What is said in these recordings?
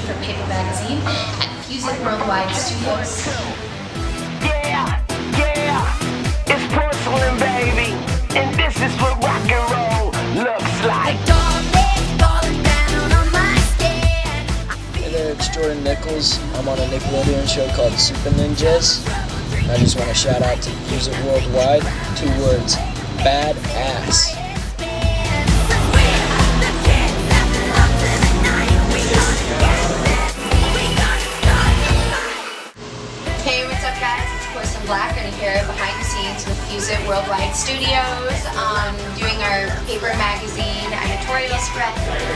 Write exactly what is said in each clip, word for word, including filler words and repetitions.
for Paper Magazine at Fuse It Worldwide Studios. Yeah, yeah, it's porcelain, baby, and this is what rock and roll looks like. Hey there, it's Jordan Nichols. I'm on a Nickelodeon show called Super Ninjas. I just want to shout out to Fuse It Worldwide. Two words, badass. Hey, what's up guys? It's Porcelain Black and here behind the scenes with Fuse It Worldwide Studios, um, doing our Paper Magazine editorial spread.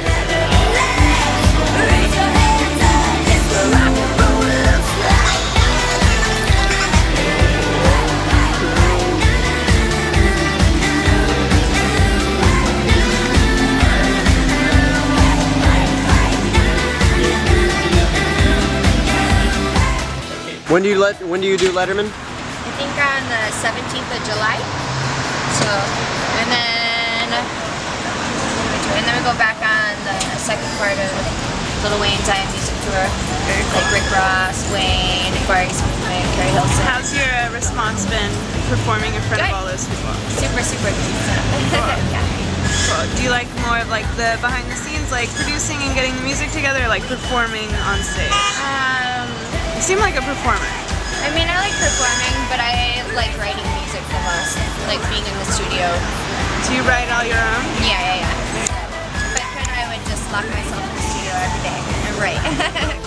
When do you let? When do you do Letterman? I think on the seventeenth of July. So, and then, and then we go back on the second part of Lil Wayne's I Am Music Tour. Like Rick Ross, Wayne, Barry Smith, Carrie Hilson. How's your uh, response been performing in front Good. of all those people? Super, super good. Yeah. Cool. Do you like more of like the behind the scenes, like producing and getting the music together, or like performing on stage? Um, You seem like a performer. I mean, I like performing, but I like writing music the most. Like being in the studio. Do you write all your own? Yeah, yeah, yeah. If I could, I would just lock myself in the studio every day and write.